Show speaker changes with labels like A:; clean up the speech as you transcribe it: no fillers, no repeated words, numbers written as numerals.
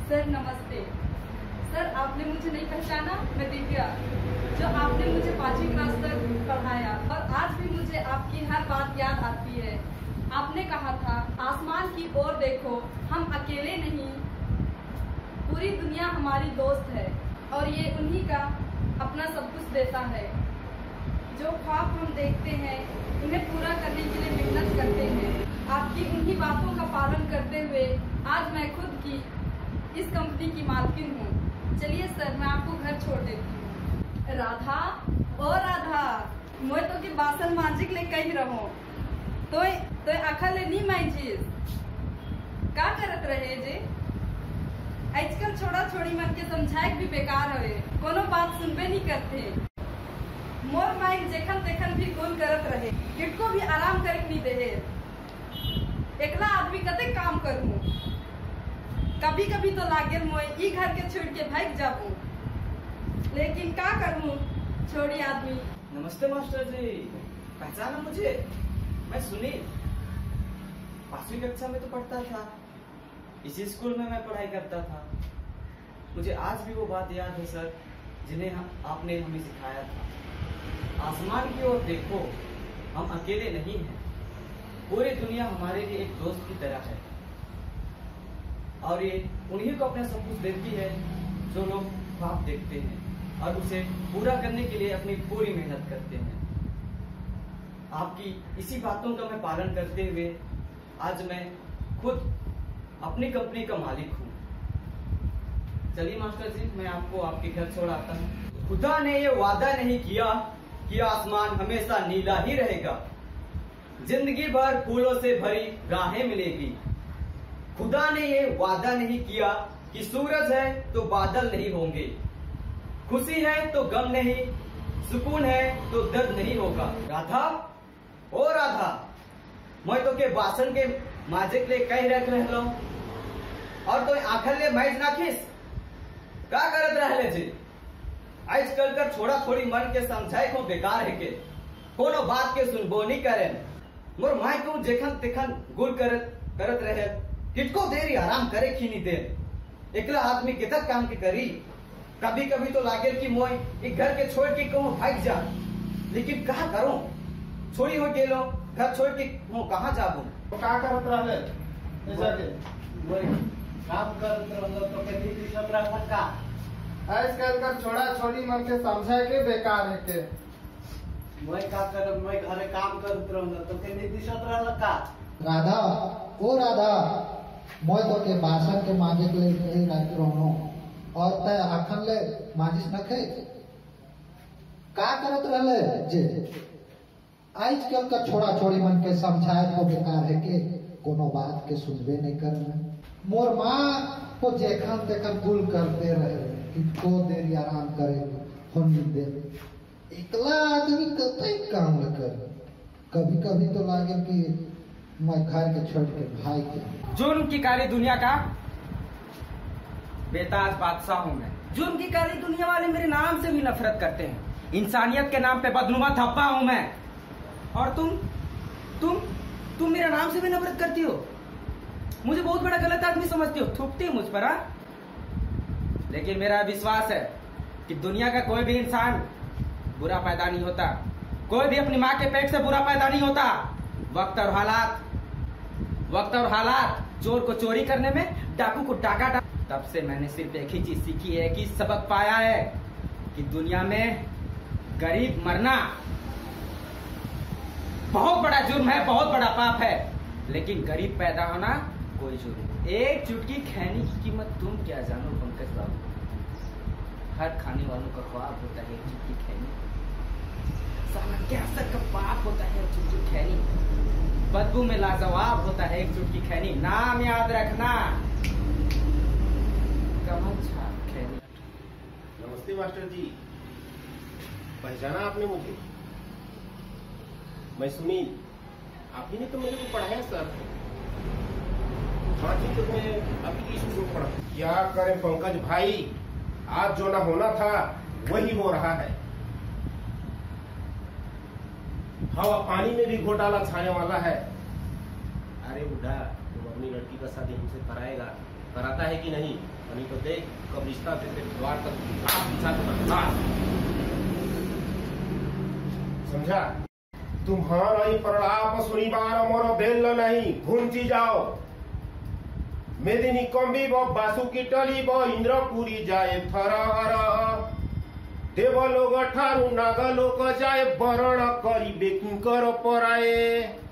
A: Sir नमस्ते। Sir आपने मुझे नहीं पहचाना, मैं दिव्या, जो आपने मुझे 5वीं क्लास तक पढ़ाया और आज भी मुझे आपकी हर बात याद आती है। आपने कहा था आसमान की ओर देखो, हम अकेले नहीं, पूरी दुनिया हमारी दोस्त है और ये उन्हीं का अपना सब कुछ देता है। जो ख्वाब हम देखते हैं उन्हें पूरा करने के लिए मेहनत करते हैं। आपकी उन्हीं बातों का पालन करते हुए आज मैं खुद की इस कंपनी की मालकिन हूँ। चलिए सर, मैं आपको घर छोड़ देती हूँ। राधा, ओ राधा, मैं तो की बासन मांजिक ले कही रहो तो आखा ले नहीं मांझिस का करत रहे जे। आजकल छोड़ा छोड़ी मन के समझाए भी बेकार हवे, कोनो बात सुनबे नहीं करते। मोर माइक जेखन तेखन भी गोल करत रहे, किटको भी आराम करे नहीं दे। एकला आदमी कते काम करूँ, कभी कभी तो लागे मोय ई घर के छोड़ के भाग जाऊं, लेकिन क्या करूं, छोड़ी आदमी।
B: नमस्ते मास्टर जी, पहचाना मुझे? मैं सुनील, 5वीं कक्षा में तो पढ़ता था, इसी स्कूल में मैं पढ़ाई करता था। मुझे आज भी वो बात याद है सर, जिन्हें आपने हमें सिखाया था। आसमान की ओर देखो, हम अकेले नहीं हैं, पूरी दुनिया हमारे लिए एक दोस्त की तरह है और ये उन्हीं को अपना सब कुछ देती है जो लोग ख्वाब देखते हैं और उसे पूरा करने के लिए अपनी पूरी मेहनत करते हैं। आपकी इसी बातों का मैं पालन करते हुए आज मैं खुद अपनी कंपनी का मालिक हूँ। चलिए मास्टर जी, मैं आपको आपके घर छोड़ आता हूँ। खुदा ने ये वादा नहीं किया कि आसमान हमेशा नीला ही रहेगा, जिंदगी भर फूलों से भरी राहें मिलेगी। खुदा ने ये वादा नहीं किया कि सूरज है तो बादल नहीं होंगे, खुशी है तो गम नहीं, सुकून है तो दर्द नहीं होगा। राधा, ओ राधा, मैं तो के बासन के माजे के लिए कहीं रख रहे लो और तो आखिर ले मैच नाखिस का करत रहले जी। आजकल कर छोड़ा छोड़ी मन के समझाए को बेकार है के, कोनो बात के सुनबो नहीं करे। मोर माई को जेखन तेखन गुल करत रहे, कितको देरी आराम करे की नहीं दे। एकला आदमी कितना काम के करी, कभी कभी तो लागे कि मोय एक घर के छोड़ के कहूँ भाग जा, लेकिन कहा करूं, छोड़ी हो गेलो, घर छोड़ के मैं कहाँ जाबू।
C: तो का करत रहले ऐसा के काम करत रहले तो के नीति सब रहत का।
D: आजकल का छोड़ा छोड़ी मन के समझाए के बेकार है के।
C: मैं का करब, मैं घरे काम करत रहले तो के नीति सब रहत का।
E: राधा, ओ राधा, मैं तो के बासन के माजे के लिए रख रहो और तय आखन ले माजिस नखे का करत रहले जे। आजकल का छोड़ा छोड़ी मन के समझाए तो बेकार है के, कोनो बात के सुनबे नहीं करना। मोर माँ को जेखन तेखन गुल करते रहे, कितको देरी आराम करे होनी दे। एकला आदमी कतई काम न करे, कभी कभी तो लागे कि मैं घर के छोड़ के भाई के।
B: जुर्म की काली दुनिया का बेताज बादशाह हूँ मैं। जुर्म की काली दुनिया वाले मेरे नाम से भी नफरत करते हैं। इंसानियत के नाम पे बदनुमा धब्बा हूँ मैं। और तुम मेरे नाम से भी नफरत करती हो, मुझे बहुत बड़ा गलत आदमी समझती हो, थूकती हो मुझ पर। लेकिन मेरा विश्वास है कि दुनिया का कोई भी इंसान बुरा पैदा नहीं होता, कोई भी अपनी माँ के पेट से बुरा पैदा नहीं होता। वक्त और हालात चोर को चोरी करने में, डाकू को डाका। तब से मैंने सिर्फ एक ही चीज सीखी है, कि सबक पाया है कि दुनिया में गरीब मरना बहुत बड़ा जुर्म है, बहुत बड़ा पाप है, लेकिन गरीब पैदा होना कोई जुर्म नहीं। एक चुटकी खैनी की कीमत तुम क्या जानो पंकज बाबू। हर खाने वालों का ख्वाब होता है एक चुटकी खैनी, साला कैंसर का पाप होता है एक चुटकी खैनी, बदबू में लाजवाब होता है एक चुटकी खैनी। नाम याद रखना, कमल छाप खैनी।
F: नमस्ते मास्टर जी, पहचाना आपने मुझे? मैं सुनील, आप ही ने तो मेरे को पढ़ाया सर। 5वीं तक में अभी स्कूल में पढ़ा। क्या करें पंकज भाई, आज जो ना होना था वही हो रहा है। हवा पानी में भी घोटाला छाने वाला है। अरे बुढ़ा, तुम अपनी लड़की का शादी हमसे कराएगा, कराता है कि नहीं? नहीं तो देख कब रिश्ता देते द्वार तक बिछा देना। समझा? तुम्हारा ही प्रलाप सुनिबार मोर बेल नहीं घुंची जाओ। मेदिनी कम्बी बो बासु की टली बो इंद्रपुरी जाए थरहर। देव लोग ठारू नाग लोक जाए बरण करी बेकिंकर पराए।